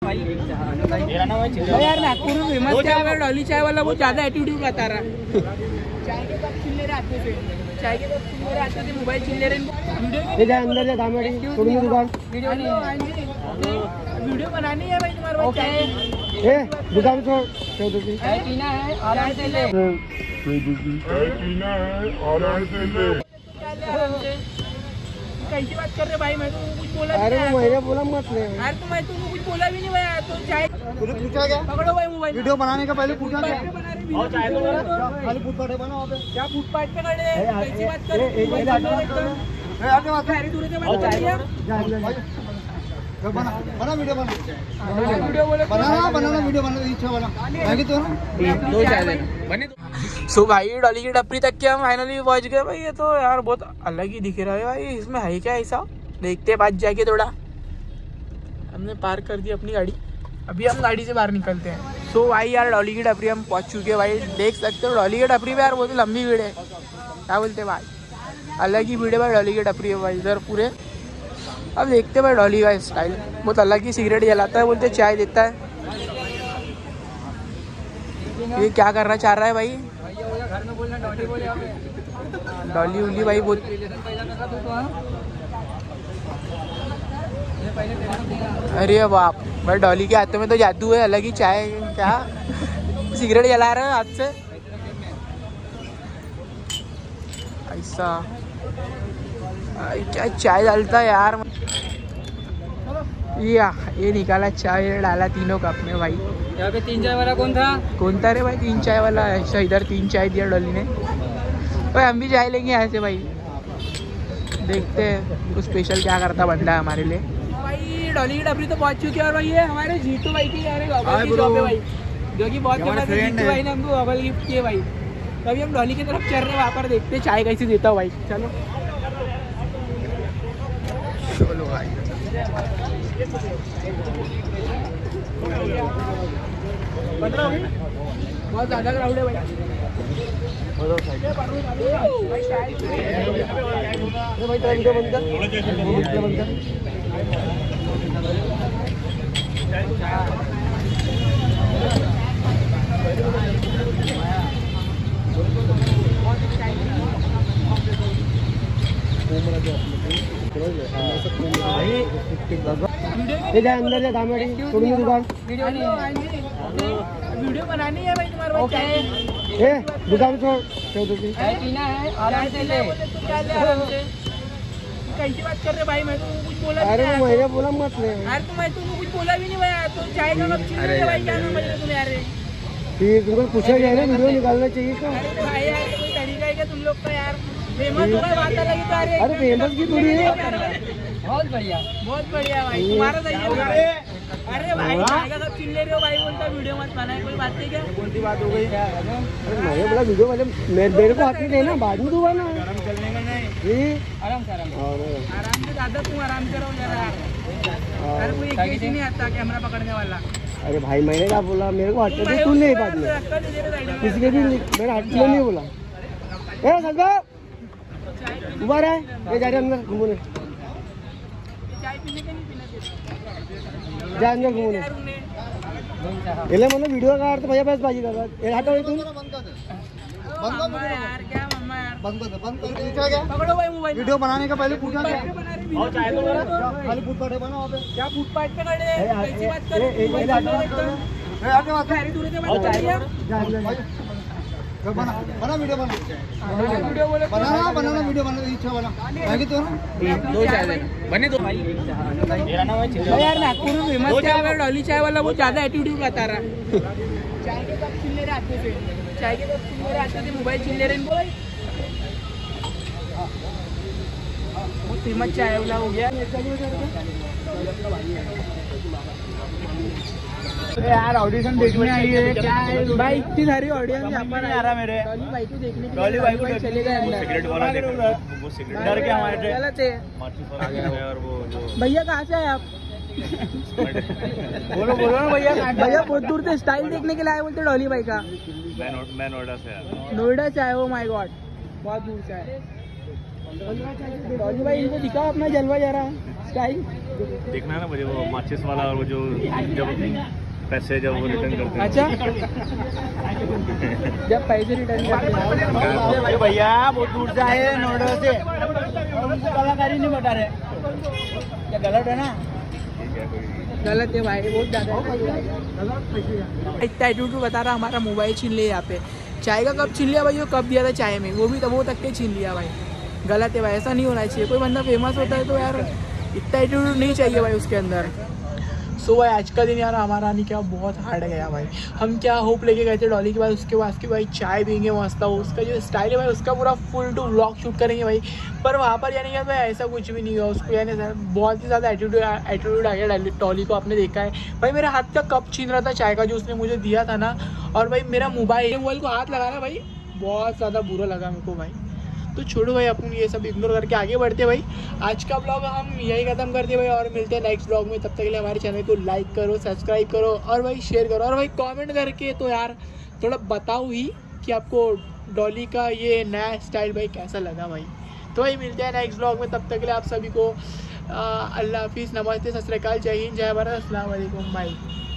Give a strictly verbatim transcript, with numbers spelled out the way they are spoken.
यार नागपुर में फेमस क्या है डॉली चाय वाला, बहुत ज्यादा एटीट्यूड बता रहा। चाय के कप छीन ले रहे आते थे, चाय के कप छीन ले रहे आते थे, मोबाइल छीन ले रहे। ये जा अंदर जा गाड़ी छोड़ दे दुकान। वीडियो बनानी है भाई तुम्हारे भाई। चाय ए दुकान छोड़ छोड़ दो। चाय पीना है आराम से ले, चाय पीना है आराम से ले। कैसी बात कर रहे भाई, मैं तो कुछ बोला। अरे मैंने बोला मत ले यार, तो मैं तुमको कुछ बोला भी नहीं भाई। तो चाय तूने पूछा क्या? पकड़ो भाई मोबाइल। वीडियो बनाने का पहले पूछा क्या? और चाय तो खाली फुटपाथ पे बना, वहां पे क्या फुटपाथ पे खड़े हैं? कैसी बात कर रहे हो? ए आगे बात है, दूर से बात कर रही है। बना बना वीडियो बना, वीडियो बोले बनाना बनाना वीडियो बना, इच्छा वाला आगे तो ना दो चाय देना बने। सो भाई डॉली की टपरी तक के हम फाइनली पहुंच गए भाई। ये तो यार बहुत अलग ही दिख रहा है भाई, इसमें है क्या ऐसा, देखते हैं बात जाके। थोड़ा हमने पार्क कर दी अपनी गाड़ी, अभी हम गाड़ी से बाहर निकलते हैं। सो so, भाई यार डॉली की टपरी हम पहुंच चुके हैं भाई, देख सकते हो डॉली की टपरी पे यार बहुत लंबी भीड़ है। क्या बोलते हैं भाई, अलग ही भीड़ है भाई डॉली की टपरी है भाई इधर पूरे। अब देखते हैं भाई डॉली का स्टाइल बहुत अलग ही, सिगरेट जलाता है, बोलते चाय देता है। ये क्या करना चाह रहा है भाई डॉली उली भाई बहुत। अरे बाप भाई डॉली के हाथों में तो जादू है, अलग ही चाय क्या सिगरेट जला रहे हैं हाथ से ऐसा। क्या चाय डालता है यार, या ये निकाला चाय डाला तीनों कप में भाई। यहाँ पे तीन चाय वाला कौन था? कौन था रे भाई तीन चाय वाला? ऐसा इधर तीन चाय दिया डॉली ने भाई। हम भी चाय लेंगे ऐसे भाई, देखते हैं कुछ स्पेशल क्या करता बंदा है हमारे लिए भाई। डॉली की टपरी तो पहुंच चुकी है और भाई ये हमारे जीतू भाई की यार भाई, जो कि बहुत फेमस है। जीतू भाई ने हमको बबल गिफ्ट किए भाई। तो अभी हम डॉली की तरफ चल रहे हैं, वहाँ पर देखते हैं चाय कैसे देता हूँ भाई। चलो चलो भाई। बहुत ज़्यादा क्राउड है भाई। भाई टाइम का बंद कर। अंदर जा गाड़ी छोड़ दे दुकान। वीडियो बनानी है भाई तुम्हारे भाई। चाय ए दुकान छोड़ छोड़ दो। चाय पीना है आराम से ले। कैसी बात कर रहे भाई, मैं तो कुछ बोला। अरे मैंने बोला मत ले यार, तो मैं तुमको कुछ बोला भी नहीं भाई। तो चाय का कप छीन ले भाई, क्या समझ रहे तुम यार? ठीक तुमको पूछा गया ना, वीडियो निकालना चाहिए तो। अरे भाई यार कोई तरीका है क्या तुम लोग का यार? फेमस हो रहा है, बात अलग है। अरे फेमस की थोड़ी है, बहुत बढ़िया बहुत बढ़िया भाई तुम्हारा सही है। अरे भाई चाय का कप छीन ले रहे हो भाई, बोलता वीडियो मत बनाए। कोई बात नहीं क्या? कौन सी बात हो गई? मैंने बोला वीडियो वाले मेरे को हाथ में देना, बाद में दूंगा ना। आराम चलने का नहीं, आराम से आराम आराम से दादा, तुम आराम से रहो जरा यार। अरे कोई एक नहीं आता कैमरा पकड़ने वाला। अरे भाई मैंने क्या बोला, मेरे को हाथ में तू नहीं बाद में किसी के भी मेरा हाथ में नहीं बोला। ए सदा उबार है ये जा रहे अंदर घूमने, चाय पीने के नहीं पीना जा अंदर घूमने। पहले मतलब वीडियो का तो भैया बस बाजी कर रहा है। हटो तुम बंद कर यार, क्या मम्मा यार बंद कर बंद कर। पूछा क्या? पकड़ो भाई मोबाइल। वीडियो बनाने का पहले पूछा क्या? और चाय तो खाली फुटपाथ पे बना, वहां पे क्या फुटपाथ पे खड़े हैं? कैसी बात कर रहे हो? ए आगे बात है, दूर से बात कर रही है। बना बना वीडियो बना, वीडियो बोले बनाना बनाना वीडियो बना, इच्छा वाला आगे तो ना दो चाय देना बने दो भाई। मेरा नाम है यार नागपुर में फेमस क्या है डॉली चाय वाला, बहुत ज्यादा एटीट्यूड बता रहा। चाय के कप छीन ले रहे आते थे, चाय के कप छीन ले रहे आते थे, मोबाइल छीन ले रहे इनको भाई। बहुत फेमस चाय वाला हो गया यार। ऑडिशन देखने आई है क्या है भाई? इतनी सारी ऑडियंस यहाँ पर आ रहा मेरे डॉली भाई को देखने के लिए। डॉली भाई को चले गए अंदर, सिगरेट वाला देख रहा है, वो सिगरेट डर के हमारे गलत है। और वो जो भैया कहाँ से आए आप? बोलो बोलो ना भैया। भैया बहुत दूर से स्टाइल देखने के लिए आए बोलते डॉली भाई का। मैं नोएडा से आया। नोएडा से आए हो? माय गॉड बहुत दूर से आए। डॉली भाई इनको दिखाओ अपना जलवा जरा। स्टाइल देखना है ना मुझे वो माचिस वाला और वो जो जब पैसे जब वो रिटर्न करते हैं। अच्छा जब पैसे रिटर्न करते हैं भैया बहुत दूर से आए हैं नोएडा से और उनको कलाकारी नहीं बता रहे, क्या गलत है ना? गलत है भाई, बहुत ज़्यादा इतना एटीट्यूड बता रहा। हमारा मोबाइल छीन लिया यहाँ पे, चाय का कप छीन लिया भाई, वो कप दिया था चाय में, वो भी तो वो तक के छीन लिया भाई। गलत है भाई, ऐसा नहीं होना चाहिए। कोई बंदा फेमस होता है तो यार इतना एटीट्यूड नहीं चाहिए भाई उसके अंदर। सो so, भाई आज का दिन यार हमारा नहीं क्या बहुत हार्ड गया भाई। हम क्या होप लेके गए थे डॉली के बाद, उसके बाद की भाई चाय पीएंगे मस्त, उसका जो स्टाइल है भाई उसका पूरा फुल टू व्लॉग शूट करेंगे भाई। पर वहाँ पर यानी कि भाई ऐसा कुछ भी नहीं हुआ, उसको यानी बहुत ही ज़्यादा एटीट्यूड एटीट्यूड आ गया डॉली को। आपने देखा है भाई मेरे हाथ का कप छीन रहा था चाय का जो उसने मुझे दिया था ना, और भाई मेरा मोबाइल मोबाइल को हाथ लगाना भाई बहुत ज़्यादा बुरा लगा मेरे को भाई। तो छोड़ो भाई, अपन ये सब इग्नोर करके आगे बढ़ते भाई। आज का ब्लॉग हम यही खत्म करते भाई और मिलते हैं नेक्स्ट ब्लॉग में। तब तक के लिए हमारे चैनल को लाइक करो, सब्सक्राइब करो और भाई शेयर करो, और भाई कमेंट करके तो यार थोड़ा बताओ ही कि आपको डॉली का ये नया स्टाइल भाई कैसा लगा भाई। तो भाई मिलते हैं नेक्स्ट ब्लॉग में, तब तक के लिए आप सभी को अल्लाह हाफिज़, नमस्ते, सत श्री अकाल, जय हिंद, जय भारत, अस्सलाम वालेकुम भाई।